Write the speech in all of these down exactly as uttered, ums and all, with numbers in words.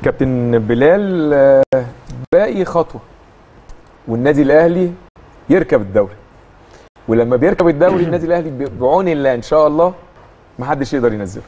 كابتن بلال باقي خطوه والنادي الاهلي يركب الدوري، ولما بيركب الدوري النادي الاهلي بعون الله ان شاء الله ما حدش يقدر ينزله.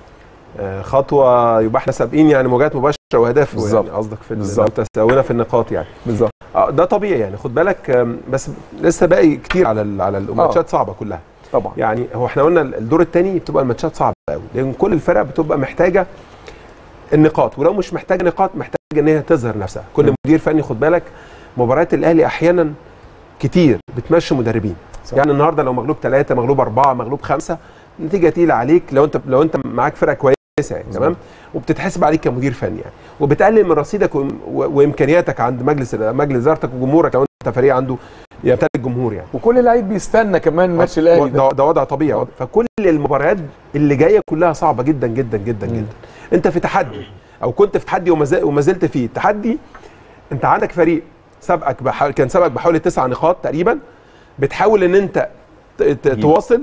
خطوه يبقى احنا سابقين يعني مواجهات مباشره واهداف، يعني قصدك في تساوينا في النقاط يعني بالظبط. ده طبيعي يعني، خد بالك بس لسه باقي كتير على على الماتشات صعبه كلها طبعا. يعني هو احنا قلنا الدور الثاني بتبقى الماتشات صعبه قوي، لان كل الفرق بتبقى محتاجه النقاط، ولو مش محتاجه نقاط محتاجه ان هي تظهر نفسها. كل مدير فني خد بالك مباريات الاهلي احيانا كتير بتمشي مدربين صح. يعني النهارده لو مغلوب ثلاثه مغلوب اربعه مغلوب خمسه نتيجه تقيله عليك، لو انت لو انت معاك فرقه كويسه يعني تمام، وبتتحسب عليك كمدير فني يعني، وبتقلل من رصيدك وامكانياتك عند مجلس مجلس ادارتك وجمهورك لو انت فريق عنده يمتلك الجمهور يعني، وكل لعيب بيستنى كمان ماتش الاهلي ده. ده وضع طبيعي أوه. فكل المباريات اللي جايه كلها صعبه جدا جدا جدا جدا. انت في تحدي او كنت في تحدي وما زلت فيه تحدي. انت عندك فريق سبقك بحاول كان سبقك بحوالي تسع نقاط تقريبا، بتحاول ان انت تواصل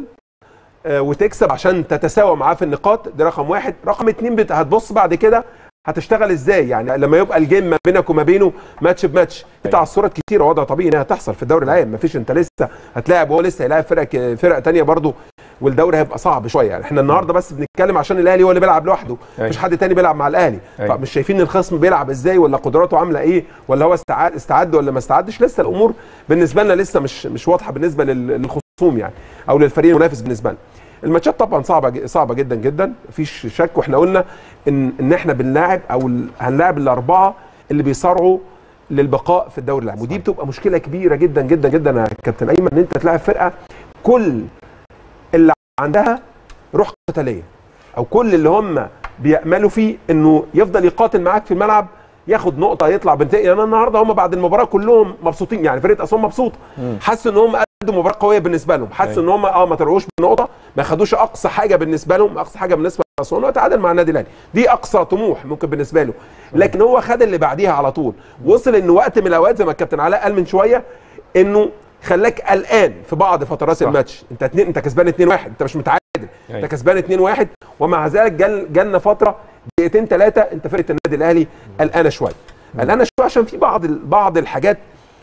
وتكسب عشان تتساوى معاه في النقاط، ده رقم واحد. رقم اتنين هتبص بعد كده هتشتغل ازاي يعني لما يبقى الجيم ما بينك وما بينه ماتش بماتش. في تعثرات كتير وضع طبيعي انها تحصل في الدوري العام، مفيش انت لسه هتلاعب وهو لسه هيلاعب فرق فرق ثانيه برده، والدوري هيبقى صعب شويه يعني. احنا النهارده بس بنتكلم عشان الاهلي هو اللي بيلعب لوحده، مفيش حد تاني بيلعب مع الاهلي، فمش شايفين الخصم بيلعب ازاي ولا قدراته عامله ايه ولا هو استعد استعد ولا ما استعدش. لسه الامور بالنسبه لنا لسه مش مش واضحه بالنسبه للخصوم يعني او للفريق المنافس بالنسبه لنا. الماتشات طبعا صعبه صعبه جدا جدا مفيش شك، واحنا قلنا ان ان احنا بنلاعب او هنلاعب الاربعه اللي بيصارعوا للبقاء في الدوري العام، ودي بتبقى مشكله كبيره جدا جدا جدا يا كابتن ايمن، ان انت تلاعب فرقه كل اللي عندها روح قتاليه او كل اللي هم بيأملوا فيه انه يفضل يقاتل معاك في الملعب ياخد نقطه يطلع بنتيجه. يعني النهارده هم بعد المباراه كلهم مبسوطين يعني، فرقه اسوان مبسوطه، حاسس ان هم قدموا مباراه قويه بالنسبه لهم، حاسس ان هم اه ما طلعوش بنقطه، ما خدوش اقصى حاجه بالنسبه لهم، اقصى حاجه بالنسبه لاسوان وتعادل مع النادي الاهلي، دي اقصى طموح ممكن بالنسبه له. لكن هو خد اللي بعديها على طول، وصل ان وقت من الاوقات زي ما الكابتن علاء قال من شويه انه خلاك قلقان في بعض فترات صح. الماتش انت اتنين انت كسبان اتنين واحد، انت مش متعادل، انت كسبان اتنين واحد، ومع ذلك جال جالنا فتره دقيقتين ثلاثه انت فرقه النادي الاهلي قلقانه شويه قلقانه شويه عشان في بعض بعض الحاجات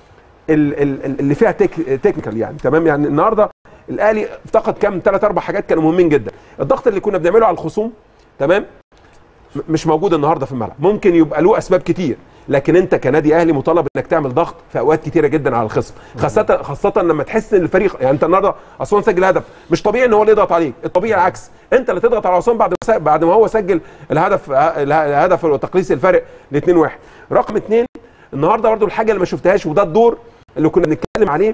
اللي فيها تك تكنيكال يعني تمام. يعني النهارده الاهلي افتقد كام ثلاث اربع حاجات كانوا مهمين جدا. الضغط اللي كنا بنعمله على الخصوم تمام مش موجود النهارده في الملعب، ممكن يبقى له اسباب كتير، لكن انت كنادي اهلي مطالب انك تعمل ضغط في اوقات كتيره جدا على الخصم، خاصه خاصه لما تحس ان الفريق يعني انت النهارده اسوان سجل هدف، مش طبيعي ان هو اللي يضغط عليك، الطبيعي العكس، انت اللي تضغط على اسوان بعد ما بعد ما هو سجل الهدف الهدف وتقليص الفرق ل اتنين واحد. رقم اتنين النهارده برده الحاجه اللي ما شفتهاش وده الدور اللي كنا بنتكلم عليه،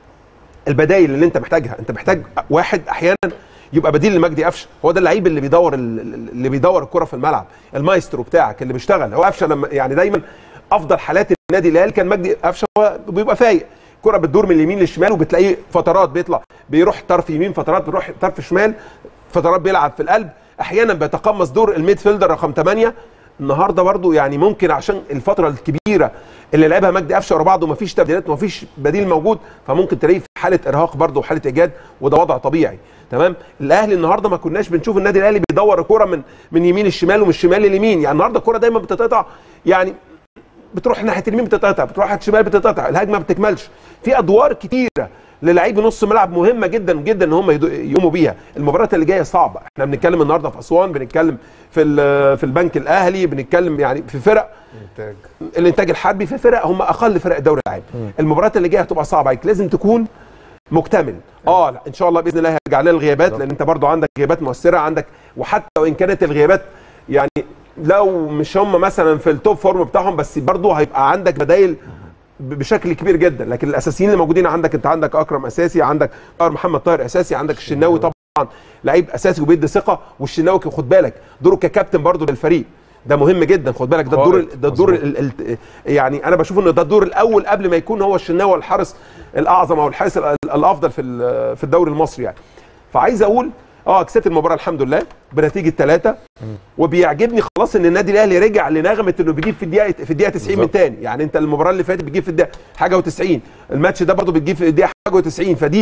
البدايل اللي انت محتاجها، انت محتاج واحد احيانا يبقى بديل لمجدي قفشه، هو ده اللعيب اللي بيدور اللي بيدور الكره في الملعب، المايسترو بتاعك اللي بيشتغل. هو قفشه لما يعني دايما افضل حالات النادي الاهلي كان مجدي قفشه هو بيبقى فايق، الكره بتدور من اليمين للشمال وبتلاقيه فترات بيطلع بيروح طرف يمين، فترات بيروح طرف شمال، فترات بيلعب في القلب، احيانا بيتقمص دور الميد فيلدر رقم ثمانية. النهارده برده يعني ممكن عشان الفتره الكبيره اللي لعبها مجدي قفشه ورا بعض ومفيش تبديلات ومفيش بديل موجود، فممكن تلاقيه في حاله ارهاق برده وحاله اجهاد، وده وضع طبيعي تمام. الاهلي النهارده ما كناش بنشوف النادي الاهلي بيدور الكوره من من يمين الشمال ومن الشمال لليمين، يعني النهارده الكوره دايما بتتقطع، يعني بتروح ناحيه اليمين بتتقطع، بتروح ناحيه الشمال بتتقطع، الهجمه ما بتكملش. في ادوار كتيره للاعيب نص ملعب مهمه جدا جدا ان هم يقوموا بيها. المباريات اللي جايه صعبه، احنا بنتكلم النهارده في اسوان، بنتكلم في في البنك الاهلي، بنتكلم يعني في فرق الانتاج الانتاج الحربي، في فرق هم اقل فرق الدوري العام. المباريات اللي جايه هتبقى صعبه عليك، لازم تكون مكتمل. اه ان شاء الله باذن الله هيرجع لنا الغيابات، لان انت برضو عندك غيابات مؤثره عندك، وحتى وان كانت الغيابات يعني لو مش هم مثلا في التوب فورم بتاعهم، بس برضو هيبقى عندك بدايل بشكل كبير جدا. لكن الاساسيين اللي موجودين عندك، انت عندك اكرم اساسي، عندك طاهر محمد طاهر اساسي، عندك الشناوي طبعا لعيب اساسي وبيدي ثقه، والشناوي خد بالك دوره ككابتن برضو للفريق ده مهم جدا، خد بالك ده الدور ده الدور يعني انا بشوف ان ده الدور الاول قبل ما يكون هو الشناوي الحارس الاعظم او الحارس الافضل في في الدوري المصري يعني. فعايز اقول اه كسبت المباراه الحمد لله بنتيجه ثلاثة، وبيعجبني خلاص ان النادي الاهلي رجع لنغمه انه بيجيب في الدقيقه في الدقيقه تسعين من تاني، يعني انت المباراه اللي فاتت بتجيب في الدقيقه حاجه وتسعين، الماتش ده برضه بتجيب في الدقيقه حاجه وتسعين، فدي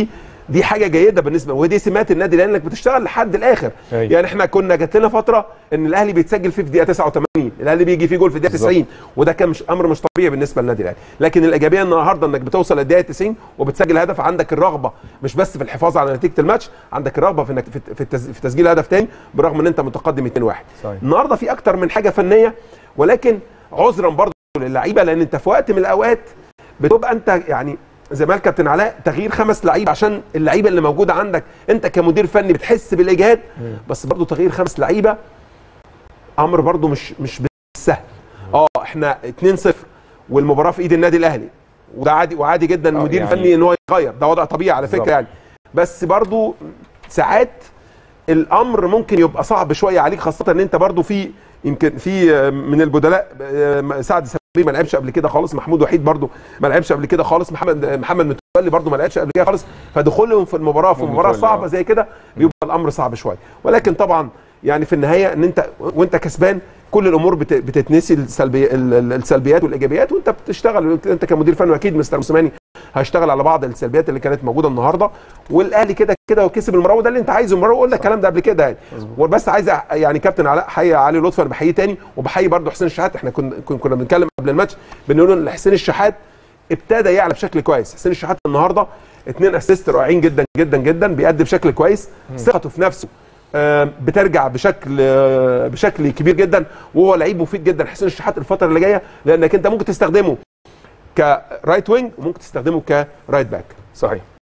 دي حاجه جيده بالنسبه، ودي سمات النادي الاهلي انك بتشتغل لحد الاخر. أيوة. يعني احنا كنا جات لنا فتره ان الاهلي بيتسجل فيه في دقيقه تسعة وثمانين، الاهلي بيجي فيه جول في الدقيقه تسعين، وده كان مش امر مش طبيعي بالنسبه للنادي الاهلي. لكن الايجابيه النهارده انك بتوصل للدقيقه تسعين وبتسجل هدف، عندك الرغبه مش بس في الحفاظ على نتيجه الماتش، عندك الرغبه في انك في في تسجيل هدف ثاني برغم ان انت متقدم اتنين واحد. النهارده في اكتر من حاجه فنيه، ولكن عذرا برضه للعيبه، لان انت في وقت من الاوقات بتبقى انت يعني زي ما الكابتن علاء تغيير خمس لعيبه عشان اللعيبه اللي موجوده عندك انت كمدير فني بتحس بالاجهاد، بس برضه تغيير خمس لعيبه امر برضه مش مش سهل. اه احنا اتنين صفر والمباراه في ايد النادي الاهلي، وده عادي وعادي جدا المدير الفني يعني ان هو يغير، ده وضع طبيعي على فكره يعني. بس برضه ساعات الامر ممكن يبقى صعب شويه عليك، خاصه ان انت برضه في يمكن في من البدلاء سعد سمير ما لعبش قبل كده خالص، محمود وحيد برضو ما لعبش قبل كده خالص، محمد محمد متولي برضو ما لعبش قبل كده خالص، فدخولهم في المباراه في مباراه صعبه زي كده بيبقى الامر صعب شويه. ولكن طبعا يعني في النهايه ان انت وانت كسبان كل الامور بتتنسي، السلبي السلبيات والايجابيات، وانت بتشتغل انت كمدير فني، واكيد مستر موسيماني هيشتغل على بعض السلبيات اللي كانت موجوده النهارده، والاهلي كده كده وكسب المباراه، وده اللي انت عايزه المباراه، وقلنا الكلام ده قبل كده يعني. وبس عايز يعني كابتن علاء حي علي لطفي، انا بحييه تاني، وبحيي برده حسين الشحات. احنا كنا كنا بنتكلم قبل الماتش بنقول ان حسين الشحات ابتدى يعلى بشكل كويس. حسين الشحات النهارده اتنين اسيست رائعين جدا جدا جدا، بيأدي بشكل كويس، ثقته في نفسه بترجع بشكل بشكل كبير جدا، وهو لعيب مفيد جدا حسين الشحات الفتره اللي جايه، لانك انت ممكن تستخدمه كرايت وينج وممكن تستخدمه كرايت باك. صحيح.